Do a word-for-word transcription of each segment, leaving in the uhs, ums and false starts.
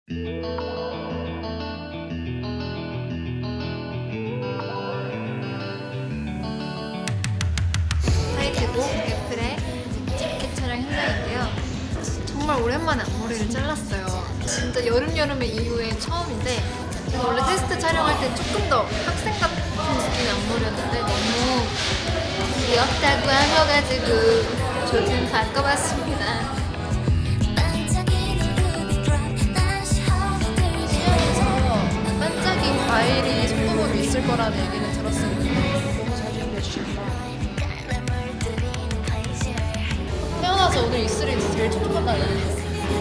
타이틀곡 애플의 재킷 촬영 현장인데요. 정말 오랜만에 앞머리를 잘랐어요. 진짜 여름 여름의 이후에 처음인데 제가 원래 테스트 촬영할 때 조금 더 학생 같은 느낌의 앞머리였는데 너무 귀엽다고 하셔가지고 조금 바꿔봤습니다. 시험에서 반짝인 과일이 손꼽아도 있을 거라는 얘기는 들었습니다. 너무 잘 준비해주셨다. 태어나서 오늘 입술이 제일 촉촉하다는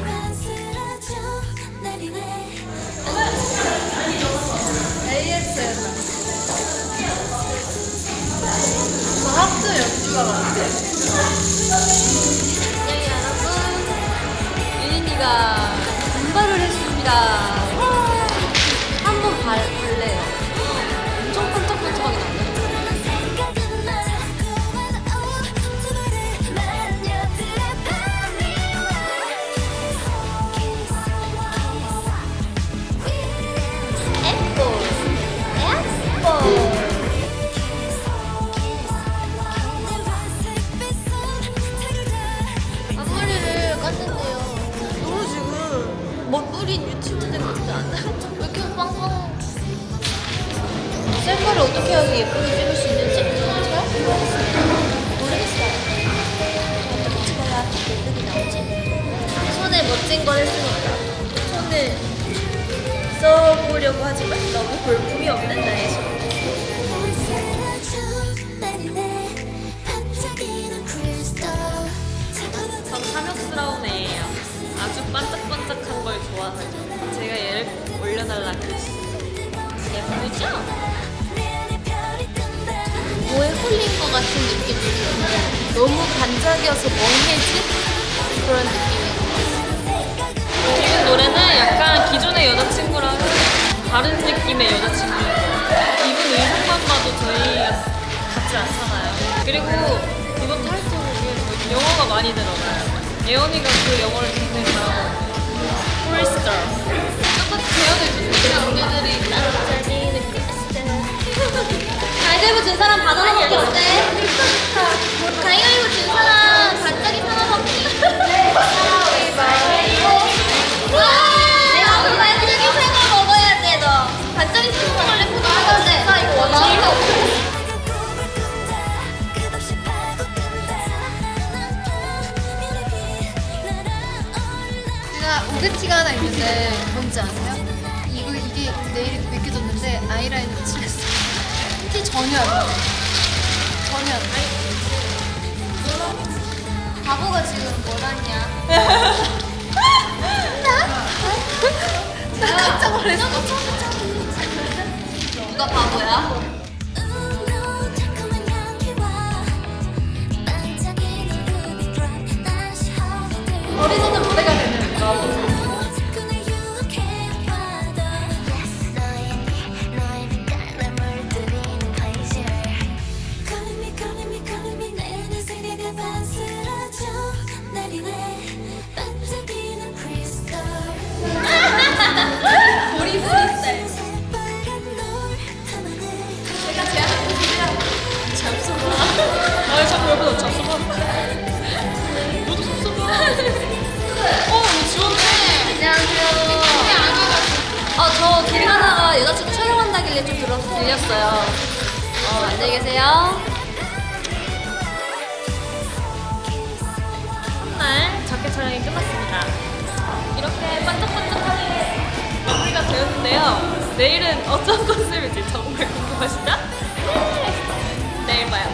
에이에스엠알. 저 학교 연주가 나왔어요. 안녕히 여러분, 유린이가 분발을 했습니다. 한번 볼래요. 엄청 번쩍번쩍하게 나와요. 앞머리를 깠는데요. 너무 지금 멋부린 유치원생 같지 않아요? 왜 이렇게 빵빵. 셀카를 어떻게 하면 예쁘게 찍을 수 있는지 잘 모르겠습니다. 모르겠어요. 어떻게 찍어야 예쁘게 나오지? 손에 멋진 걸 했으니까 손을 써보려고 하지만 너무 볼품이 없는 나의 손. 전 탐욕스러운 애예요. 아주 반짝반짝한 걸 좋아해요. 제가 얘를 올려달라고 예쁘죠? 뭐에 홀린 것 같은 느낌이 드는데 너무 반짝여서 멍해진 그런 느낌이에요. 지금 노래는 약간 기존의 여자친구랑은 다른 느낌의 여자친구예요. 입은 의상만 봐도 저희 같지 않잖아요. 그리고 이번 타이틀곡에 저희 영어가 많이 들어가요. 예원이가 그 영어를 굉장히 잘하거든요. 프리스타. 똑같이 재현해주세요. 언니들이 따라다니는 가위바위보 준 사람 바나나 먹기 어때? 가위바위보 준 사람 반짝이 하나 먹기. 가위바위보. 내가 그 반짝이 생거 먹어야 돼. 너 반짝이 생거 원래 보도 하던데. 나 이거 원하는 제가 오게티가 하나 있는데 뭔지 아세요? 이거 이게 내일이 벗겨졌는데 아이라인을 칠했어요. 티 전혀 안 나요. 전혀 안 나요. 바보가 지금 뭘 하냐? 나? 나 깜짝 놀랐어. 누가 바보야? 어리석은 무대가 되는 바보. 보리 프리스타일. 제가 제안해드리면 잡숴봐. 아, 자꾸 옆에서 잡숴봐. 너도 잡숴봐. 어, 지웠네. 안녕하세요. 어, 저 길 가다가 여자친구 촬영한다길래 좀 들어, 들렸어요. 어, 안녕히 계세요. 첫날 자켓 촬영이 끝났습니다. 이렇게 반짝반짝하게 마무리가 되었는데요. 내일은 어떤 컨셉일지 정말 궁금하시죠? 네! 내일 봐요.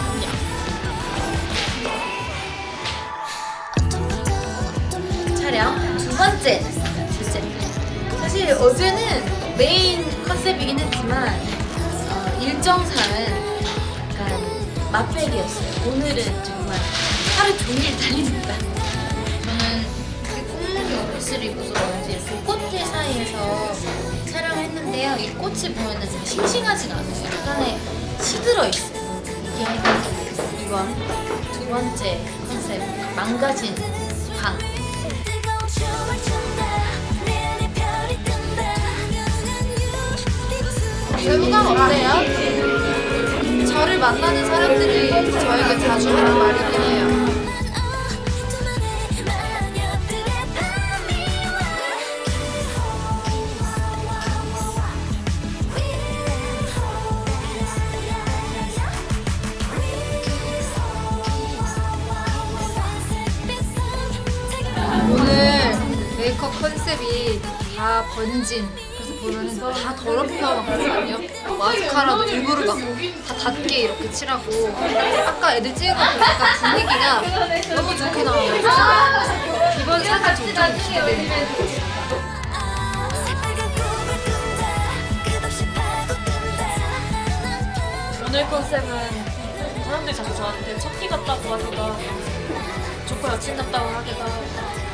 안녕. 촬영 두 번째 주제. 사실 어제는 메인 컨셉이긴 했지만 어, 일정상은 약간 맛배기였어요. 오늘은 정말 하루 종일 달립니다. 저는 꽁무니 옷을 입어서 그런지 이렇게 꽃들 사이에서 촬영을 했는데요. 이 꽃이 보면은 좀 싱싱하지가 않아요. 약간의 시들어 있어요. 이게 이번 두 번째 컨셉, 망가진 방. 세부감 어때요? 저를 만나는 사람들이 저에게 자주 하는 말이긴 해요. 오늘 메이크업 컨셉이 다 번진, 그래서 보면은 다 더럽혀 막거든요. 마스카라도 일부러 막 다 닿게 이렇게 칠하고. 아까 애들 찍은 거 보니까 분위기가 너무 좋게 나와가지고 이번 사진 좀 기대되네요. 오늘 컨셉은 사람들이 자꾸 저한테 첫끼 같다고 하기도 하고 조커 여친 같다고 하기도 하고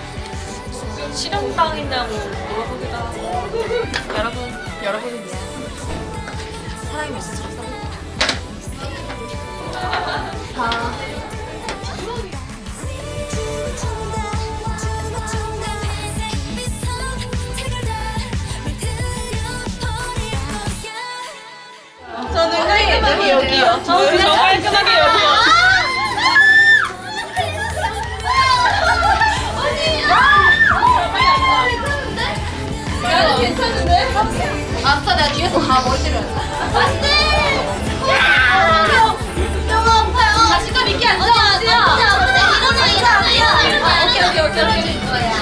실현당이냐고 물어보기도 하고 여러분, 여러분은 미안해요. 사랑이 있어서 잘 살아요. 다 저는 깔끔하게 여기요. 저 깔끔하게 여기요. 괜찮은데? 아싸, 내가 뒤에서 다 머리를 안돼! 너무 아파요. 자신감 있게 앉아. 어디야? 일어나, 일어나, 일어나. 오케이, 오케이, 오케이, 오케이.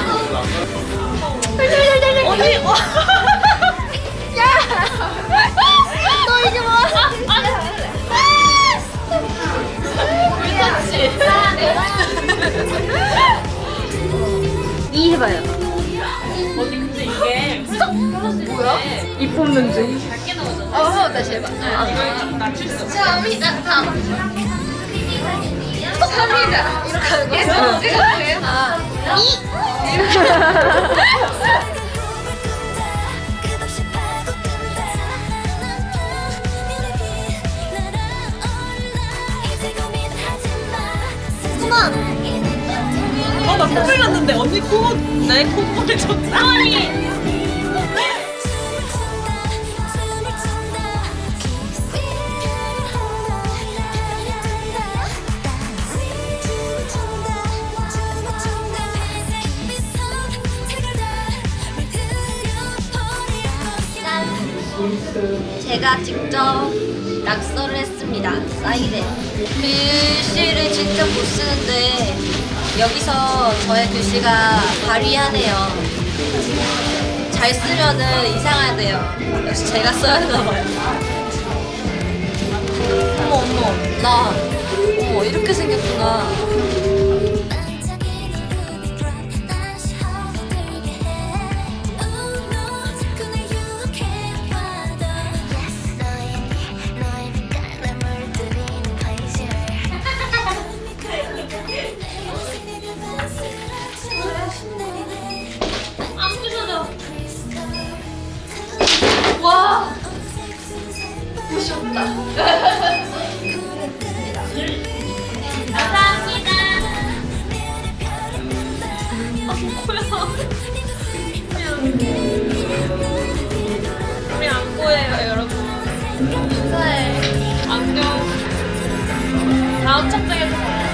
언니, 야! 너 이제 뭐? 괜찮지? 이 해봐요. 언니 근데 이게 뭐야? 입 뽑는 중. 작게 나오잖아. 어, 형 다시 해봐. 이걸 좀 낮출 수 없어. 참이다, 참. 참이다. 이렇게 하는 거. 계속 찍어주세요. 아, 그만. 어, 나 콧물 났는데 언니 코, 내 콧물에 줬다. 아니. 제가 직접 낙서를 했습니다. 사이드. 글씨를 진짜 못 쓰는데 여기서 저의 글씨가 발휘하네요. 잘 쓰면은 이상하대요. 역시 제가 써야 하나봐요. 어머 어머 나 어머 이렇게 생겼구나. 와 옷이 없다. 감사합니다. 아, 코야. 우리 안고예요, 여러분. 감사해. 안녕. 다음 첩장에서 봐요.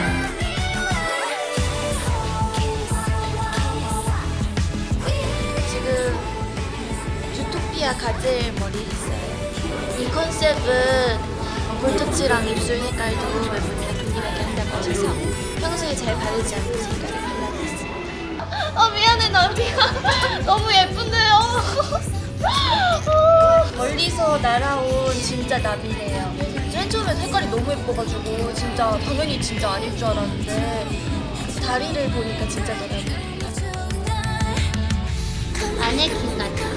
지금 주토피아 가젤 머리 했어요. 이 컨셉은 볼터치랑 입술 색깔도 멤버들이 분위기하게 한다고 하셔서 평소에 잘 바르지 않는 색깔을 발라봤어요. 어 미안해 나비가 너무 예쁜데요. 멀리서 날아온 진짜 나비래요. 맨 처음에 색깔이 너무 예뻐가지고 진짜 당연히 진짜 아닐 줄 알았는데 다리를 보니까 진짜더라고요. 마네킹 같아.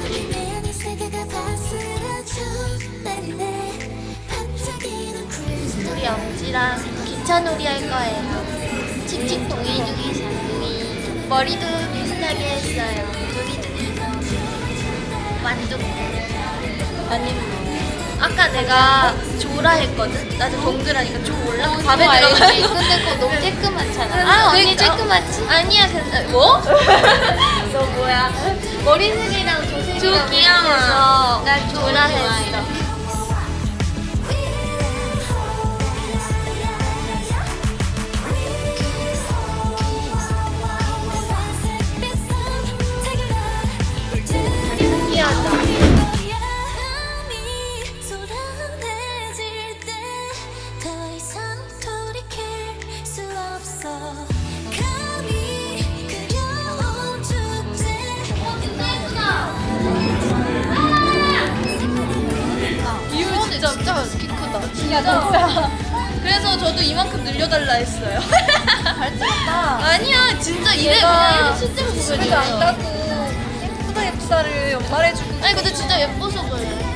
우리 엄지랑 기차놀이 할 거예요. 칙칙 동이둥이 장둥이. 머리도 비슷하게 했어요. 두리두리. 만족. 아니 아까 내가 조라 했거든? 나도 동그라니까 조 몰라? 어, 밥에 그거 알지. 들어가는 거. 근데 그거 너무 쬐끄맣잖아. 아 언니 그러니까. 쬐끄맣지? 아니야 근데 뭐? 너 뭐야? 머리색이랑 조색이랑 조 귀여워. 해서 난 조라 좋아해. 했어. 진짜. 그래서 저도 이만큼 늘려달라 했어요. 잘 찍었다. 아니야, 진짜 이래 얘가 그냥 실제로 집에도 안 보여줘요. 가고 예쁘다 예쁘다를 연말해주고. 아니 근데 진짜 예뻐서 보여요.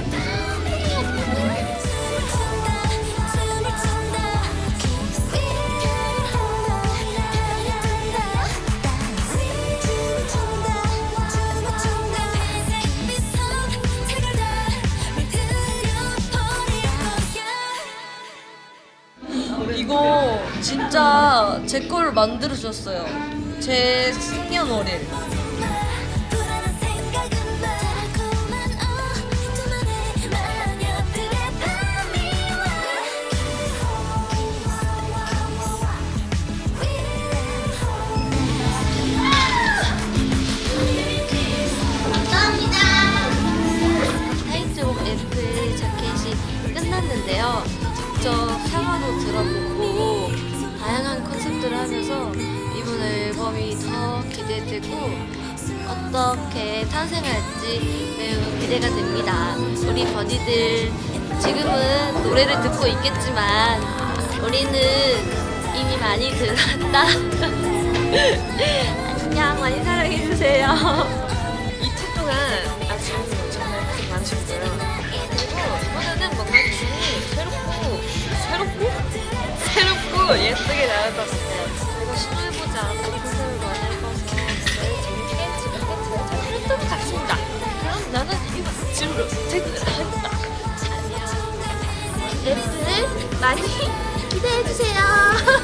이거 진짜 제 거를 만들어줬어요. 제 생년월일. 타이틀곡 F 자켓이 끝났는데요. 직접 상황도 들어보고 다양한 컨셉들을 하면서 이번 앨범이 더 기대되고 어떻게 탄생할지 매우 기대가 됩니다. 우리 버디들 지금은 노래를 듣고 있겠지만 우리는 이미 많이 들었다. 안녕, 많이 사랑해주세요. 이틀 동안 아주 정말 고생 많으셨어요. 그리고 이번에는 뭔가 춤이 새롭고 새롭고 새롭고 예쁘게 나올 것 같아요. 저희가 시도해보지 않았던 컨셉을 만들어서 정말 재밌게 즐겁게 잘 잘했던 것 같습니다. 그럼 나는 이거 지금으로 퇴근을 하겠다. 랩들 많이 기대해주세요.